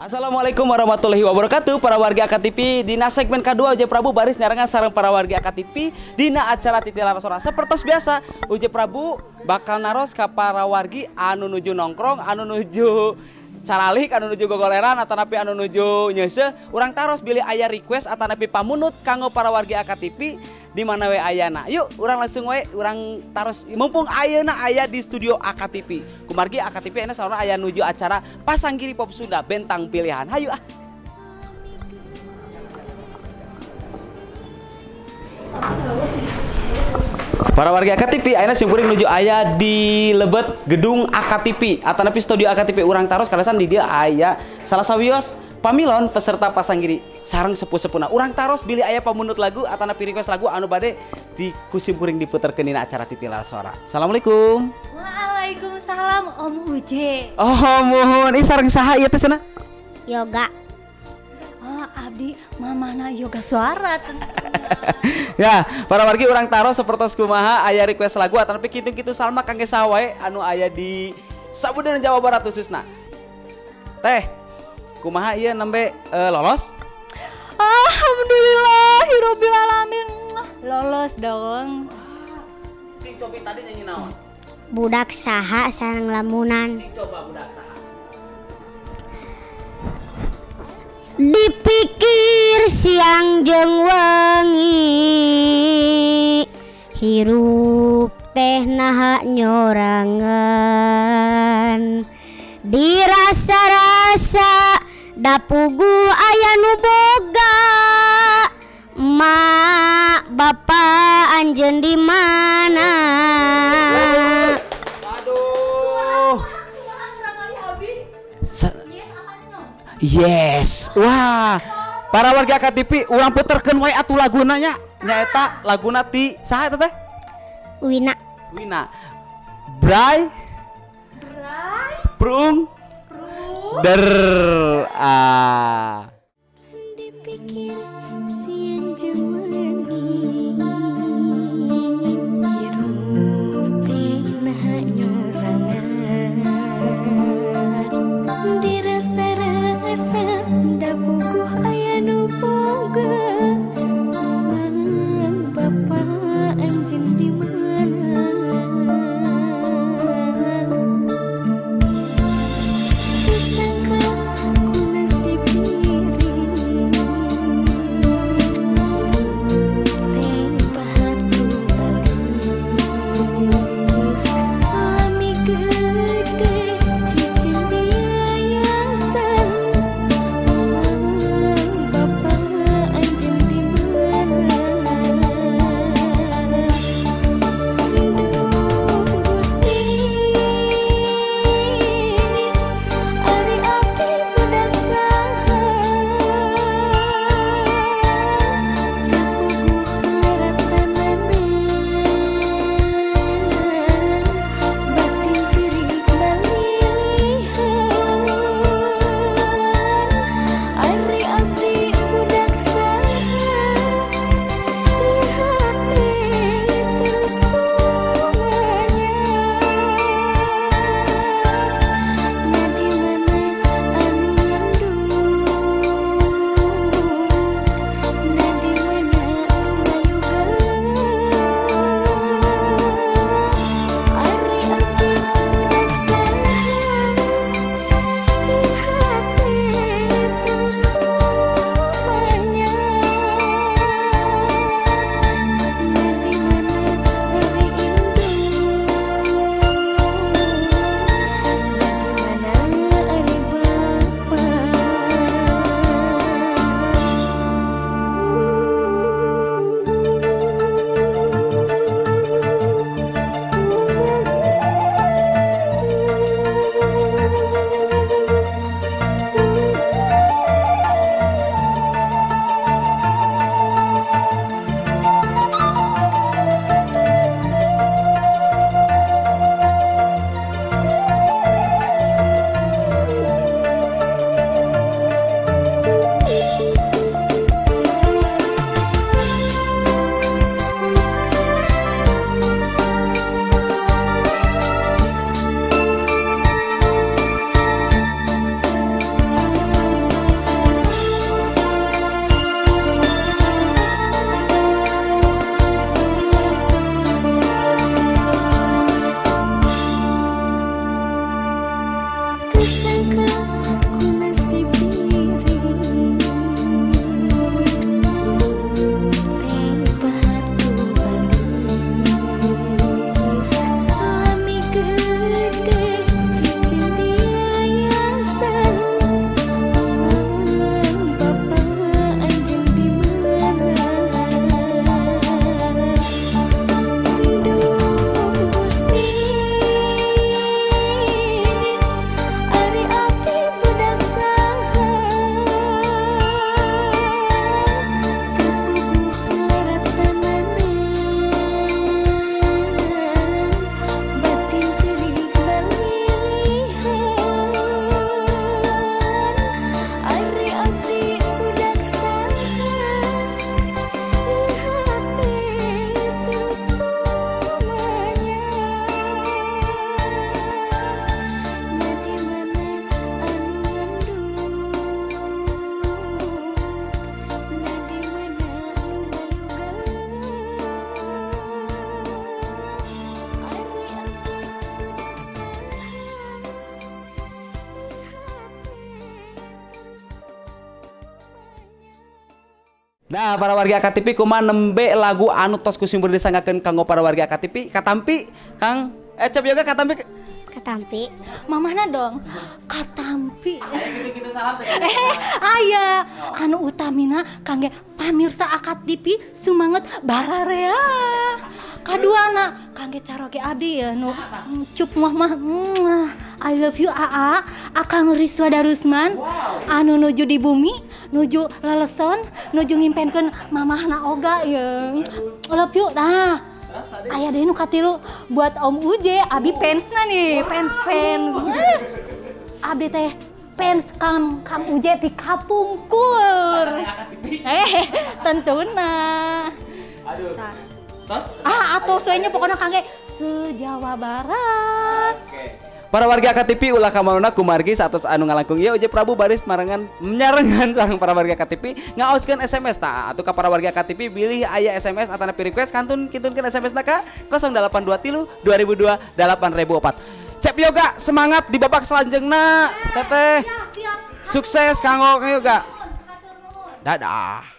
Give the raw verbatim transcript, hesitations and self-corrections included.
Assalamualaikum warahmatullahi wabarakatuh. Para warga A K T V dina segmen kedua Uje Prabu baris nyarangan sareng para warga A K T V dina acara titilan sora. Sepertos biasa Uje Prabu bakal naros ka para wargi anu nuju nongkrong, anu nuju caralik, anu nuju gogoleran, atanapi anu nuju nyese. Urang taros bilih aya request atanapi pamunut kanggo para warga A K T V di mana we ayana. Yuk, urang langsung we urang taros mumpung ayeuna aya di studio A K T V. Kumargi A K T V ena saurna aya nuju acara Pasanggiri Pop Sunda Bentang Pilihan. Hayu ah. Para warga A K T V ayeuna simkuring nuju aya di lebet gedung A K T V atanapi studio A K T V. Urang taros kalesan di dia aya salah sawios pamilon peserta Pasanggiri sareng sepuh-sepuna. Urang taros bilih aya pamunut lagu atanapi request lagu anu bade di kusimkuring diputerkeun dina acara titilan sora. Assalamualaikum. Waalaikumsalam Om Uje. Oh mohon, ih sareng saha ieu teh cenah? Yoga. Oh, abdi mamana yoga suara tentunya. Ya, para wargi urang taros sapertos kumaha aya request lagu atanapi kitu-kitu salma kangge sawae anu aya di Sabudana Jawa Barat khususna. Teh, kumaha ieu nembe uh, lolos? Alhamdulillahirabbil alamin. Lolos dong. Cing cobi tadi nyanyi naon? Budak saha sareng lamunan. Cing coba budak saha. Dipikir siang jeung wengi hirup teh naha nyorangan dirasa-rasa dapuguh aya nu boga mak bapak anjeun di mana. Aduh. Yes, wah. Para warga A K T V urang puterkeun wae atuh laguna nya. Nyaeta laguna ti saha eta teh? Wina. Wina. Bray. Bray. Prung. Prung. Der. Ah. Dipikir siang jeung wengi hirup teh naha nyorangan dirasa-rasa dapuguh aya nu boga mang bapak anjeun di mana. Kusangka ku nasib diri Nah, para warga A K T P kumaha nembe lagu anu tos kusimpur disangakeun kanggo para warga A K T P katampi Kang eh Cep Yoga katampi Katampi. Mamahna dong. Katampi. gitu-gitu salam teh. Eh, aya anu utamina kangge pamirsa A K T P sumanget bararea. Kaduana kangge caroge abdi ya nu cup mah mah I love you Aa Akang Riswa Darusman anu nuju di bumi nuju leleson nuju ngimpenkeun mamahna oga ya love you nah aya deh nu katilu buat Om Uje abi fansna nih fans fans abdi teh fans Kang Kang Uje ti kapungkur eh tentuna Aduh. Tos? Ah, atau soalnya pokoknya kangge se-Jawa Barat. Oke. Para warga A K T P ulah kamaruna kumargi satos anu ngalangkung ieu Uje Prabu baris marangan menyarengan sareng para warga A K T P ngaoskeun S M S tah atuh ka para warga A K T P bilih aya S M S atana request kantun kintunkeun S M S-na ka nol delapan dua tilu dua ribu dua delapan ribu empat. Cep Yoga semangat di babak selanjutnya Teteh. Sukses kanggo Yoga. Dadah.